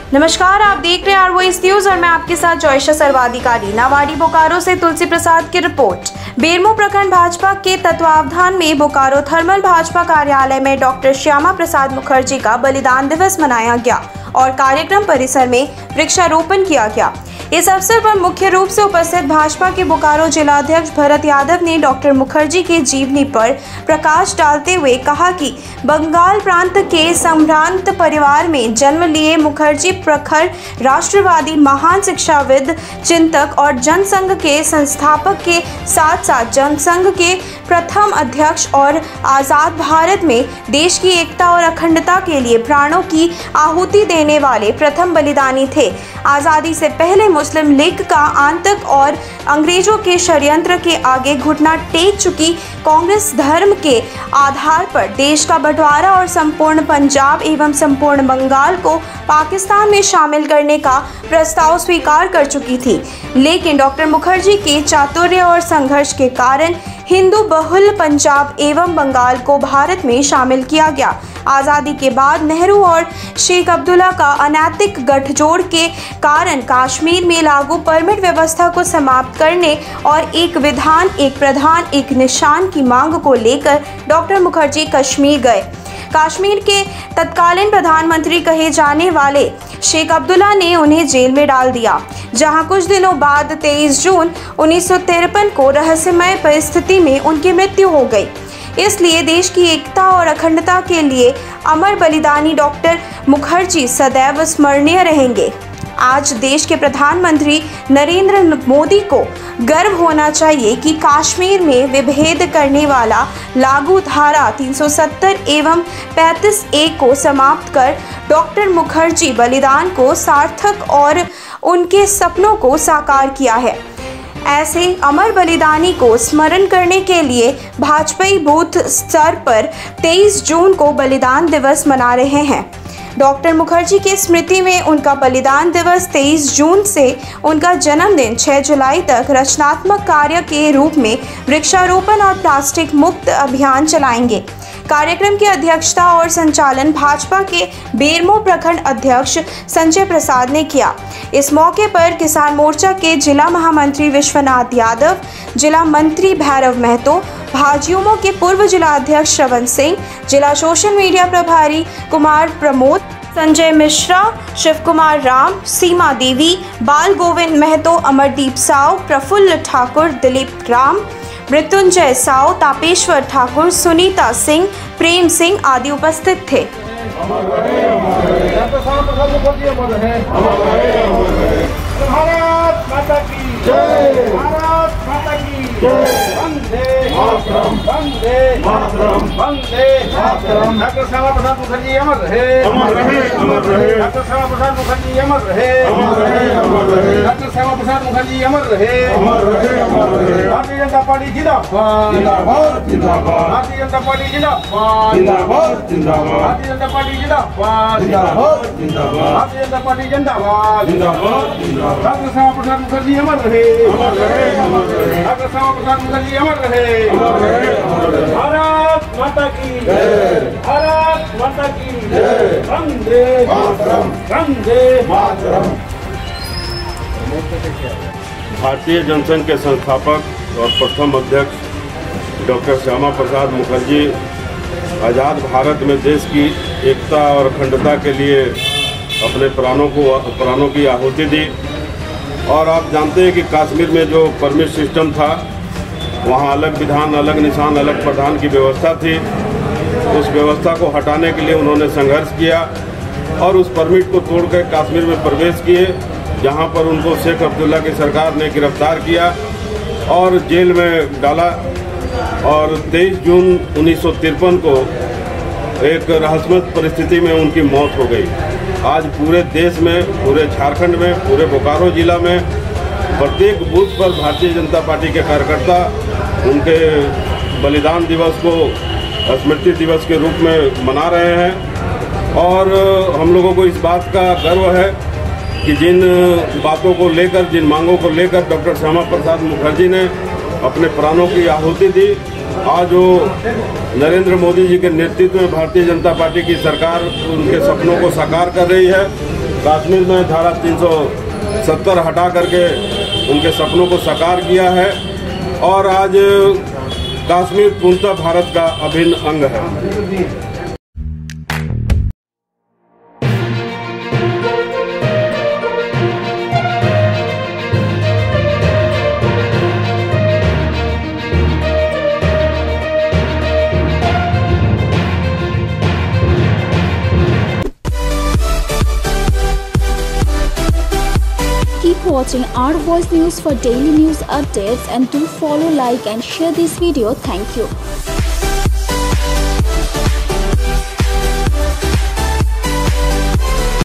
नमस्कार, आप देख रहे हैं आरवॉइस न्यूज और मैं आपके साथ जॉयशा सर्वाधिकारी। नावाडी बोकारो से तुलसी प्रसाद की रिपोर्ट। बेरमो प्रखंड भाजपा के तत्वावधान में बोकारो थर्मल भाजपा कार्यालय में डॉक्टर श्यामा प्रसाद मुखर्जी का बलिदान दिवस मनाया गया और कार्यक्रम परिसर में वृक्षारोपण किया गया। इस अवसर पर मुख्य रूप से उपस्थित भाजपा के बोकारो जिलाध्यक्ष भरत यादव ने डॉक्टर मुखर्जी के जीवनी पर प्रकाश डालते हुए कहा कि बंगाल प्रांत के संभ्रांत परिवार में जन्म लिए मुखर्जी प्रखर राष्ट्रवादी, महान शिक्षाविद, चिंतक और जनसंघ के संस्थापक के साथ साथ जनसंघ के प्रथम अध्यक्ष और आज़ाद भारत में देश की एकता और अखंडता के लिए प्राणों की आहुति देने वाले प्रथम बलिदानी थे। आज़ादी से पहले मुस्लिम लीग का आतंक और अंग्रेजों के षड्यंत्र के आगे घुटना टेक चुकी कांग्रेस धर्म के आधार पर देश का बंटवारा और संपूर्ण पंजाब एवं संपूर्ण बंगाल को पाकिस्तान में शामिल करने का प्रस्ताव स्वीकार कर चुकी थी। लेकिन डॉक्टर मुखर्जी के चातुर्य और संघर्ष के कारण हिंदू बहुल पंजाब एवं बंगाल को भारत में शामिल किया गया। आज़ादी के बाद नेहरू और शेख अब्दुल्ला का अनैतिक गठजोड़ के कारण कश्मीर में लागू परमिट व्यवस्था को समाप्त करने और एक विधान, एक प्रधान, एक निशान की मांग को लेकर डॉक्टर मुखर्जी कश्मीर गए। कश्मीर के तत्कालीन प्रधानमंत्री कहे जाने वाले शेख अब्दुल्ला ने उन्हें जेल में डाल दिया, जहां कुछ दिनों बाद 23 जून 1953 को रहस्यमय परिस्थिति में उनकी मृत्यु हो गई। इसलिए देश की एकता और अखंडता के लिए अमर बलिदानी डॉक्टर मुखर्जी सदैव स्मरणीय रहेंगे। आज देश के प्रधानमंत्री नरेंद्र मोदी को गर्व होना चाहिए कि कश्मीर में विभेद करने वाला लागू धारा 370 एवं 35A को समाप्त कर डॉक्टर मुखर्जी बलिदान को सार्थक और उनके सपनों को साकार किया है। ऐसे अमर बलिदानी को स्मरण करने के लिए भाजपाई बूथ स्तर पर 23 जून को बलिदान दिवस मना रहे हैं। डॉक्टर मुखर्जी की स्मृति में उनका बलिदान दिवस 23 जून से उनका जन्मदिन 6 जुलाई तक रचनात्मक कार्य के रूप में वृक्षारोपण और प्लास्टिक मुक्त अभियान चलाएंगे। कार्यक्रम की अध्यक्षता और संचालन भाजपा के बेरमो प्रखंड अध्यक्ष संजय प्रसाद ने किया। इस मौके पर किसान मोर्चा के जिला महामंत्री विश्वनाथ यादव, जिला मंत्री भैरव महतो, भाजयुमो के पूर्व जिला अध्यक्ष श्रवण सिंह, जिला सोशल मीडिया प्रभारी कुमार प्रमोद, संजय मिश्रा, शिव कुमार राम, सीमा देवी, बाल गोविंद महतो, अमरदीप साव, प्रफुल्ल ठाकुर, दिलीप राम, मृत्युंजय साव, तापेश्वर ठाकुर, सुनीता सिंह, प्रेम सिंह आदि उपस्थित थे। डॉक्टर श्यामा प्रसाद मुखर्जी अमर रहे, अमर रहे, अमर रहे। डॉक्टर श्यामा प्रसाद मुखर्जी अमर रहे, अमर रहे, अमर रहे। डॉक्टर श्यामा प्रसाद मुखर्जी अमर रहे, अमर रहे, अमर रहे। भारतीय जनता पार्टी जिंदाबाद, जिंदाबाद, जिंदाबाद। भारतीय जनता पार्टी जिंदाबाद, जिंदाबाद, जिंदाबाद। भारतीय जनता पार्टी जिंदाबाद, जिंदाबाद, जिंदाबाद। भारतीय जनता पार्टी जिंदाबाद, जिंदाबाद, जिंदाबाद। डॉक्टर श्यामा प्रसाद मुखर्जी अमर रहे, अमर रहे, अमर रहे। डॉक्टर श्यामा प्रसाद मुखर्जी अमर रहे, अमर रहे, अमर रहे। भारत माता की जय, भारत माता की जय। वंदे मातरम, वंदे मातरम। भारतीय जनसंघ के संस्थापक और प्रथम अध्यक्ष डॉक्टर श्यामा प्रसाद मुखर्जी आज़ाद भारत में देश की एकता और अखंडता के लिए अपने प्राणों की आहुति दी। और आप जानते हैं कि कश्मीर में जो परमिट सिस्टम था, वहाँ अलग विधान, अलग निशान, अलग प्रधान की व्यवस्था थी। उस व्यवस्था को हटाने के लिए उन्होंने संघर्ष किया और उस परमिट को तोड़कर कश्मीर में प्रवेश किए, जहाँ पर उनको शेख अब्दुल्ला की सरकार ने गिरफ्तार किया और जेल में डाला। और 23 जून 1953 को एक रहस्यमय परिस्थिति में उनकी मौत हो गई। आज पूरे देश में, पूरे झारखंड में, पूरे बोकारो जिला में प्रत्येक बूथ पर भारतीय जनता पार्टी के कार्यकर्ता उनके बलिदान दिवस को स्मृति दिवस के रूप में मना रहे हैं। और हम लोगों को इस बात का गर्व है कि जिन बातों को लेकर, जिन मांगों को लेकर डॉक्टर श्यामा प्रसाद मुखर्जी ने अपने प्राणों की आहुति दी, आज वो नरेंद्र मोदी जी के नेतृत्व में भारतीय जनता पार्टी की सरकार उनके सपनों को साकार कर रही है। कश्मीर में धारा 370 हटा करके उनके सपनों को साकार किया है और आज कश्मीर पूर्णतः भारत का अभिन्न अंग है। Keep watching Our Voice News for daily news updates and do follow, like and share this video. Thank you.